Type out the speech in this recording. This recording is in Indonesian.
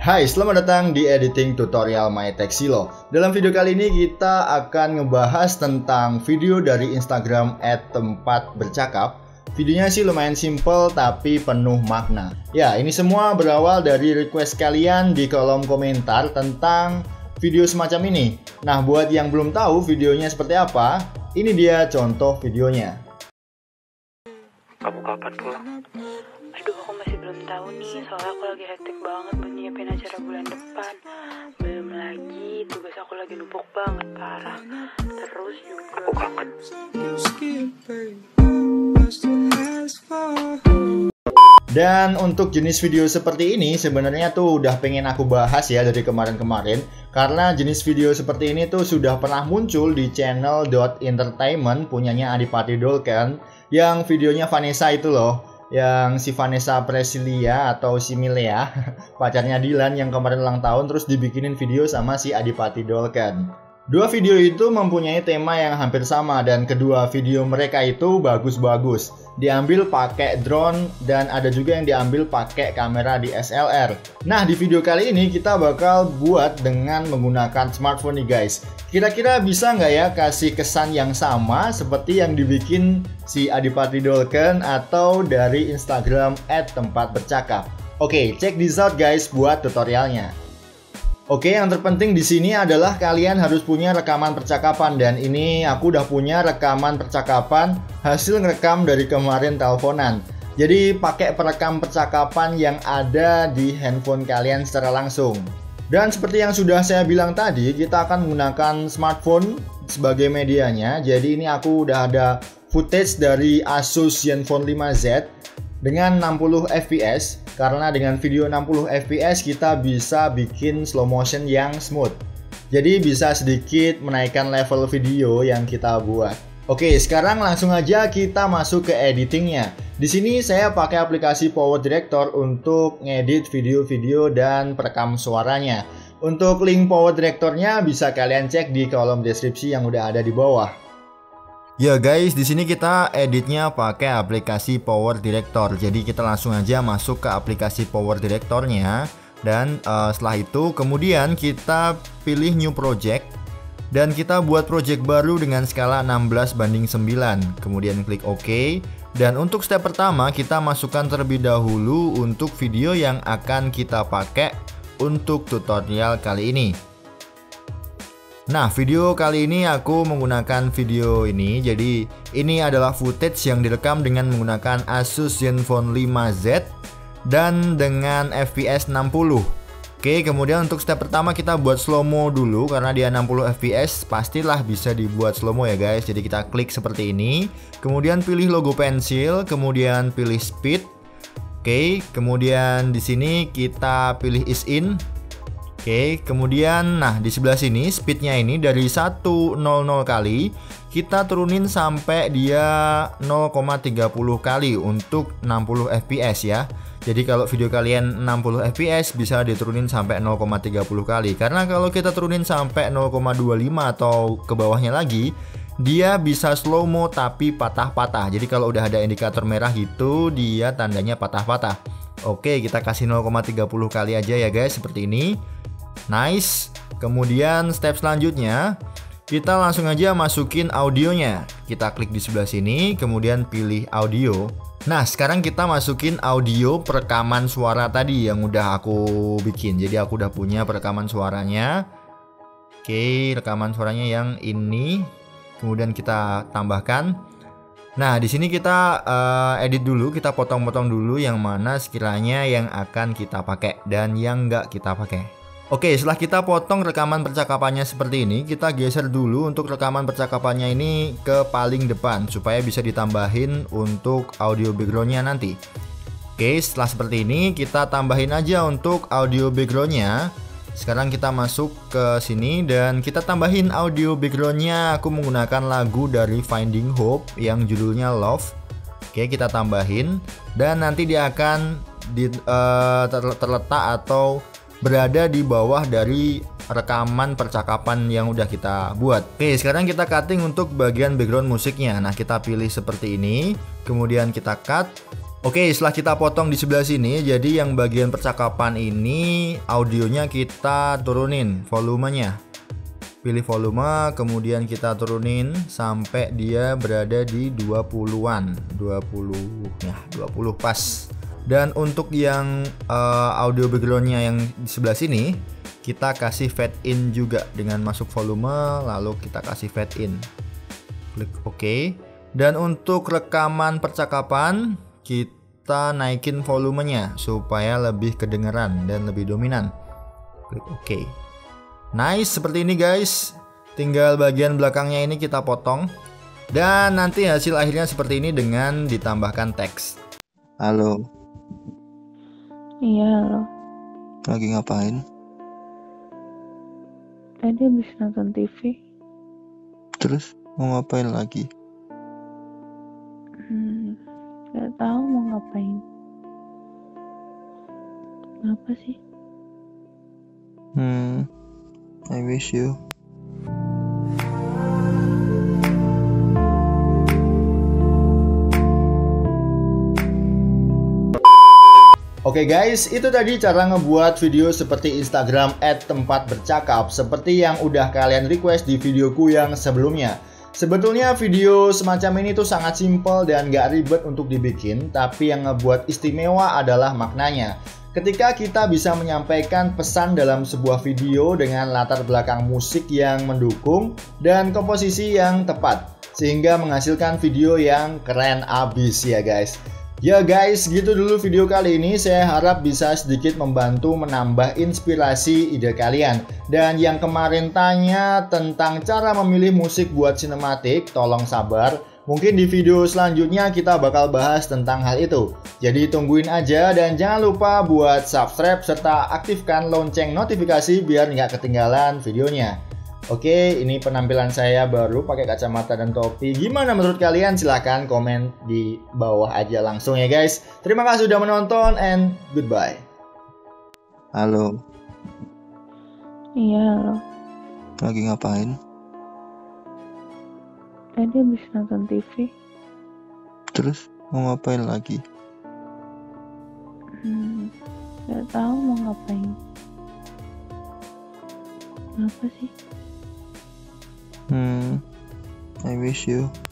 Hai, selamat datang di editing tutorial MyTechSilo. Dalam video kali ini kita akan ngebahas tentang video dari Instagram @tempatbercakap. Videonya sih lumayan simple tapi penuh makna. Ya, ini semua berawal dari request kalian di kolom komentar tentang video semacam ini. Nah, buat yang belum tahu videonya seperti apa, ini dia contoh videonya. Kamu kapan pulang? Aduh, aku masih belum tahu nih, soalnya aku lagi hektik banget buat nyiapin acara bulan depan. Belum lagi, tugas aku lagi numpuk banget, parah. Terus juga Aku kangen. Dan untuk jenis video seperti ini sebenarnya tuh udah pengen aku bahas ya dari kemarin-kemarin. Karena jenis video seperti ini tuh sudah pernah muncul di channel .entertainment punyanya Adipati Dolken. Yang videonya Vanessa itu loh, yang si Vanessa Presilia atau si Milea, pacarnya Dylan yang kemarin ulang tahun, terus dibikinin video sama si Adipati Dolken. Dua video itu mempunyai tema yang hampir sama dan kedua video mereka itu bagus-bagus. Diambil pakai drone dan ada juga yang diambil pakai kamera DSLR. Nah, di video kali ini kita bakal buat dengan menggunakan smartphone nih guys. Kira-kira bisa nggak ya kasih kesan yang sama seperti yang dibikin si Adipati Dolken atau dari Instagram @tempatbercakap. Oke, check this out guys buat tutorialnya. Oke, yang terpenting di sini adalah kalian harus punya rekaman percakapan dan ini aku udah punya rekaman percakapan hasil ngerekam dari kemarin teleponan. Jadi pakai perekam percakapan yang ada di handphone kalian secara langsung. Dan seperti yang sudah saya bilang tadi, kita akan menggunakan smartphone sebagai medianya. Jadi ini aku udah ada footage dari Asus Zenfone 5Z dengan 60 fps. Karena dengan video 60 fps kita bisa bikin slow motion yang smooth. Jadi bisa sedikit menaikkan level video yang kita buat. Oke, sekarang langsung aja kita masuk ke editingnya. Di sini saya pakai aplikasi Power Director untuk ngedit video-video dan perekam suaranya. Untuk link Power Directornya bisa kalian cek di kolom deskripsi yang udah ada di bawah. Ya guys, di sini kita editnya pakai aplikasi Power Director. Jadi kita langsung aja masuk ke aplikasi Power Directornya. Dan setelah itu kemudian kita pilih New Project. Dan kita buat project baru dengan skala 16:9. Kemudian klik OK. Dan untuk step pertama kita masukkan terlebih dahulu untuk video yang akan kita pakai untuk tutorial kali ini. Nah, video kali ini aku menggunakan video ini. Jadi ini adalah footage yang direkam dengan menggunakan Asus Zenfone 5Z dan dengan FPS 60. Oke, kemudian untuk step pertama kita buat slow-mo dulu. Karena dia 60 fps pastilah bisa dibuat slow-mo ya guys. Jadi kita klik seperti ini. Kemudian pilih logo pensil, kemudian pilih speed. Oke, kemudian di sini kita pilih ease in. Oke, kemudian nah di sebelah sini speednya ini dari 100 kali kita turunin sampai dia 0,30 kali untuk 60 fps ya. Jadi kalau video kalian 60 fps bisa diturunin sampai 0,30 kali. Karena kalau kita turunin sampai 0,25 atau ke bawahnya lagi, dia bisa slow mo tapi patah-patah. Jadi kalau udah ada indikator merah gitu, dia tandanya patah-patah. Oke, kita kasih 0,30 kali aja ya guys, seperti ini. Nice. Kemudian step selanjutnya kita langsung aja masukin audionya. Kita klik di sebelah sini, kemudian pilih audio. Nah, sekarang kita masukin audio perekaman suara tadi yang udah aku bikin. Jadi aku udah punya perekaman suaranya. Oke, rekaman suaranya yang ini. Kemudian kita tambahkan. Nah, di sini kita edit dulu, kita potong-potong dulu yang mana sekiranya yang akan kita pakai dan yang nggak kita pakai. Oke, setelah kita potong rekaman percakapannya seperti ini, kita geser dulu untuk rekaman percakapannya ini ke paling depan supaya bisa ditambahin untuk audio backgroundnya nanti. Oke, setelah seperti ini kita tambahin aja untuk audio backgroundnya. Sekarang kita masuk ke sini dan kita tambahin audio backgroundnya. Aku menggunakan lagu dari Finding Hope yang judulnya Love. Oke, kita tambahin dan nanti dia akan terletak atau berada di bawah dari rekaman percakapan yang udah kita buat. Oke, sekarang kita cutting untuk bagian background musiknya. Nah, kita pilih seperti ini, kemudian kita cut. Oke, setelah kita potong di sebelah sini, jadi yang bagian percakapan ini audionya kita turunin volumenya. Pilih volume, kemudian kita turunin sampai dia berada di 20-an. 20 pas. Dan untuk yang audio backgroundnya yang di sebelah sini, kita kasih fade in juga dengan masuk volume, lalu kita kasih fade in. Klik OK. Dan untuk rekaman percakapan, kita naikin volumenya supaya lebih kedengeran dan lebih dominan. Klik OK. Nice, seperti ini guys. Tinggal bagian belakangnya ini kita potong. Dan nanti hasil akhirnya seperti ini dengan ditambahkan teks. Halo, Iya, halo. lagi ngapain? Tadi habis nonton TV. Terus mau ngapain lagi? Gak tahu mau ngapain. Kenapa sih? I wish you. Oke guys, itu tadi cara ngebuat video seperti Instagram @tempatbercakap seperti yang udah kalian request di videoku yang sebelumnya. Sebetulnya video semacam ini tuh sangat simpel dan gak ribet untuk dibikin, tapi yang ngebuat istimewa adalah maknanya. Ketika kita bisa menyampaikan pesan dalam sebuah video dengan latar belakang musik yang mendukung dan komposisi yang tepat, sehingga menghasilkan video yang keren abis ya guys. Ya guys, gitu dulu video kali ini. Saya harap bisa sedikit membantu menambah inspirasi ide kalian. Dan yang kemarin tanya tentang cara memilih musik buat sinematik, tolong sabar. Mungkin di video selanjutnya kita bakal bahas tentang hal itu. Jadi tungguin aja dan jangan lupa buat subscribe serta aktifkan lonceng notifikasi biar nggak ketinggalan videonya. Oke, ini penampilan saya baru pakai kacamata dan topi. Gimana menurut kalian? Silahkan komen di bawah aja langsung ya guys. Terima kasih sudah menonton and goodbye. Halo, Iya, halo. lagi ngapain? Tadi habis nonton TV. Terus mau ngapain lagi? Gak tahu mau ngapain. Kenapa sih? I wish you.